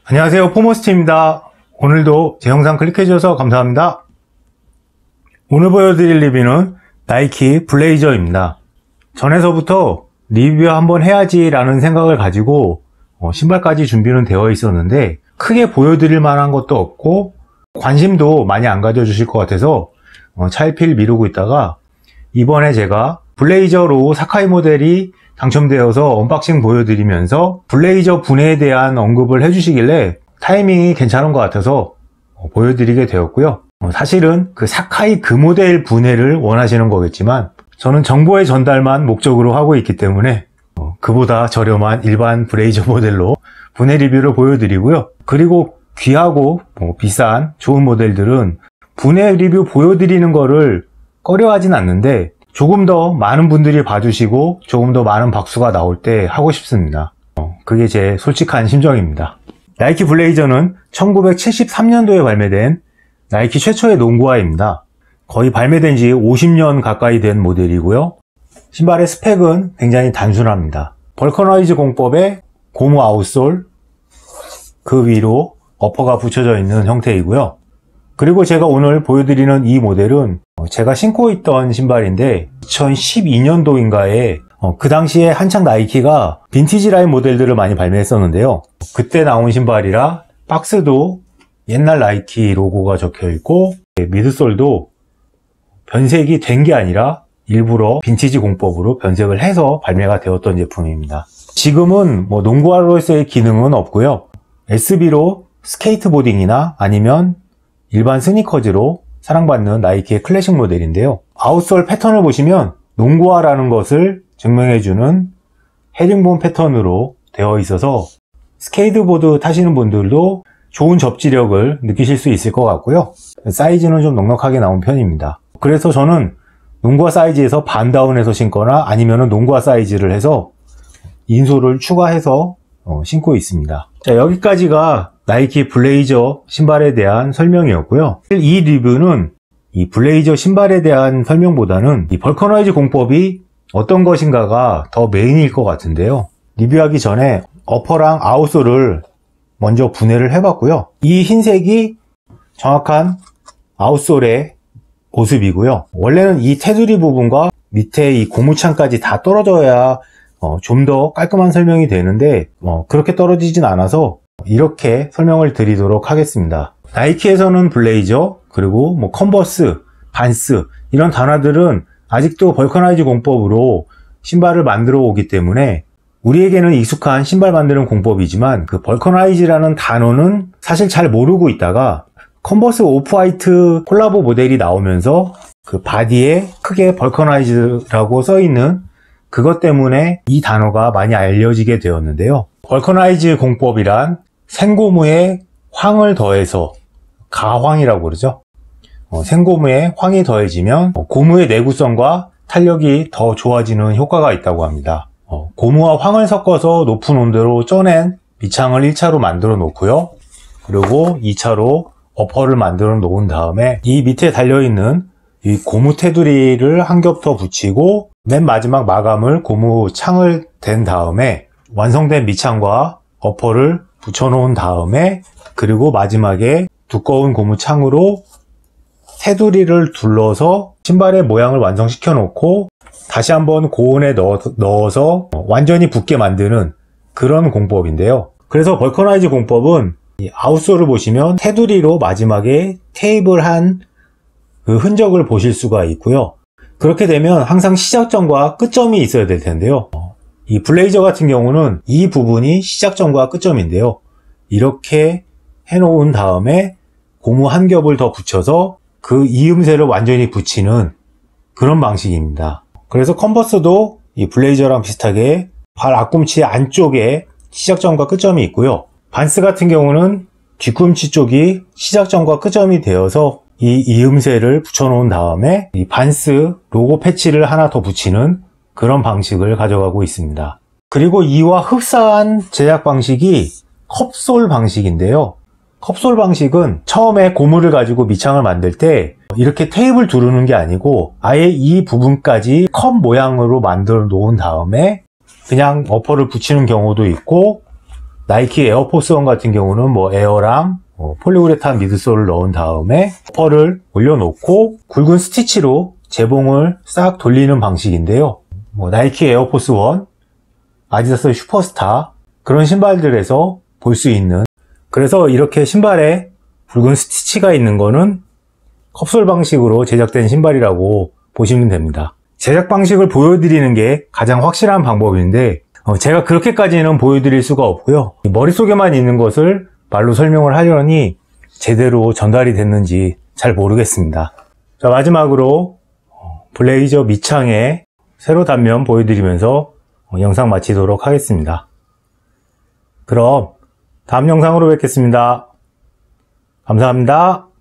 안녕하세요, 포머스트입니다. 오늘도 제 영상 클릭해 주셔서 감사합니다. 오늘 보여드릴 리뷰는 나이키 블레이저입니다. 전에서부터 리뷰 한번 해야지 라는 생각을 가지고 신발까지 준비는 되어 있었는데 크게 보여드릴 만한 것도 없고 관심도 많이 안 가져주실 것 같아서 차일피일 미루고 있다가 이번에 제가 블레이저로 사카이 모델이 당첨되어서 언박싱 보여드리면서 블레이저 분해에 대한 언급을 해주시길래 타이밍이 괜찮은 것 같아서 보여드리게 되었고요. 사실은 그 사카이 그 모델 분해를 원하시는 거겠지만 저는 정보의 전달만 목적으로 하고 있기 때문에 그보다 저렴한 일반 블레이저 모델로 분해 리뷰를 보여드리고요. 그리고 귀하고 비싼 좋은 모델들은 분해 리뷰 보여드리는 거를 꺼려하진 않는데 조금 더 많은 분들이 봐주시고 조금 더 많은 박수가 나올 때 하고 싶습니다. 그게 제 솔직한 심정입니다. 나이키 블레이저는 1973년도에 발매된 나이키 최초의 농구화입니다. 거의 발매된 지 50년 가까이 된 모델이고요. 신발의 스펙은 굉장히 단순합니다. 벌커나이즈 공법에 고무 아웃솔, 그 위로 어퍼가 붙여져 있는 형태이고요. 그리고 제가 오늘 보여드리는 이 모델은 제가 신고 있던 신발인데 2012년도인가에 그 당시에 한창 나이키가 빈티지 라인 모델들을 많이 발매했었는데요. 그때 나온 신발이라 박스도 옛날 나이키 로고가 적혀 있고 미드솔도 변색이 된 게 아니라 일부러 빈티지 공법으로 변색을 해서 발매가 되었던 제품입니다. 지금은 농구화로서의 기능은 없고요. SB로 스케이트보딩이나 아니면 일반 스니커즈로 사랑받는 나이키의 클래식 모델인데요. 아웃솔 패턴을 보시면 농구화라는 것을 증명해주는 헤링본 패턴으로 되어 있어서 스케이트보드 타시는 분들도 좋은 접지력을 느끼실 수 있을 것 같고요. 사이즈는 좀 넉넉하게 나온 편입니다. 그래서 저는 농구화 사이즈에서 반다운해서 신거나 아니면 농구화 사이즈를 해서 인솔을 추가해서 신고 있습니다. 자, 여기까지가 나이키 블레이저 신발에 대한 설명이었고요. 이 리뷰는 이 블레이저 신발에 대한 설명보다는 이 벌커나이즈 공법이 어떤 것인가가 더 메인일 것 같은데요. 리뷰하기 전에 어퍼랑 아웃솔을 먼저 분해를 해봤고요. 이 흰색이 정확한 아웃솔의 모습이고요. 원래는 이 테두리 부분과 밑에 이 고무창까지 다 떨어져야 좀 더 깔끔한 설명이 되는데 그렇게 떨어지진 않아서 이렇게 설명을 드리도록 하겠습니다. 나이키에서는 블레이저, 그리고 컨버스, 반스 이런 단어들은 아직도 벌커나이즈 공법으로 신발을 만들어 오기 때문에 우리에게는 익숙한 신발 만드는 공법이지만 그 벌커나이즈라는 단어는 사실 잘 모르고 있다가 컨버스 오프화이트 콜라보 모델이 나오면서 그 바디에 크게 벌커나이즈라고 써있는 그것 때문에 이 단어가 많이 알려지게 되었는데요. 벌커나이즈 공법이란 생고무에 황을 더해서 가황이라고 그러죠. 생고무에 황이 더해지면 고무의 내구성과 탄력이 더 좋아지는 효과가 있다고 합니다. 고무와 황을 섞어서 높은 온도로 쪄낸 밑창을 1차로 만들어 놓고요. 그리고 2차로 어퍼를 만들어 놓은 다음에 이 밑에 달려있는 이 고무 테두리를 한 겹 더 붙이고 맨 마지막 마감을 고무 창을 댄 다음에 완성된 밑창과 어퍼를 붙여놓은 다음에 그리고 마지막에 두꺼운 고무 창으로 테두리를 둘러서 신발의 모양을 완성시켜 놓고 다시 한번 고온에 넣어서 완전히 붙게 만드는 그런 공법인데요. 그래서 벌커나이즈 공법은 이 아웃솔을 보시면 테두리로 마지막에 테이블한 그 흔적을 보실 수가 있고요. 그렇게 되면 항상 시작점과 끝점이 있어야 될 텐데요. 이 블레이저 같은 경우는 이 부분이 시작점과 끝점인데요. 이렇게 해놓은 다음에 고무 한 겹을 더 붙여서 그 이음새를 완전히 붙이는 그런 방식입니다. 그래서 컨버스도 이 블레이저랑 비슷하게 발 앞꿈치 안쪽에 시작점과 끝점이 있고요. 반스 같은 경우는 뒤꿈치 쪽이 시작점과 끝점이 되어서 이 이음새를 붙여놓은 다음에 이 반스 로고 패치를 하나 더 붙이는 그런 방식을 가져가고 있습니다. 그리고 이와 흡사한 제작 방식이 컵솔 방식인데요. 컵솔 방식은 처음에 고무를 가지고 밑창을 만들 때 이렇게 테이프를 두르는 게 아니고 아예 이 부분까지 컵 모양으로 만들어 놓은 다음에 그냥 어퍼를 붙이는 경우도 있고 나이키 에어포스1 같은 경우는 뭐 에어랑 폴리우레탄 미드솔을 넣은 다음에 펄을 올려놓고 굵은 스티치로 재봉을 싹 돌리는 방식인데요. 뭐 나이키 에어포스1, 아디다스 슈퍼스타 그런 신발들에서 볼 수 있는, 그래서 이렇게 신발에 굵은 스티치가 있는 거는 컵솔 방식으로 제작된 신발이라고 보시면 됩니다. 제작 방식을 보여드리는 게 가장 확실한 방법인데 제가 그렇게까지는 보여드릴 수가 없고요. 머릿속에만 있는 것을 말로 설명을 하려니 제대로 전달이 됐는지 잘 모르겠습니다. 자, 마지막으로 블레이저 밑창의 세로 단면 보여드리면서 영상 마치도록 하겠습니다. 그럼 다음 영상으로 뵙겠습니다. 감사합니다.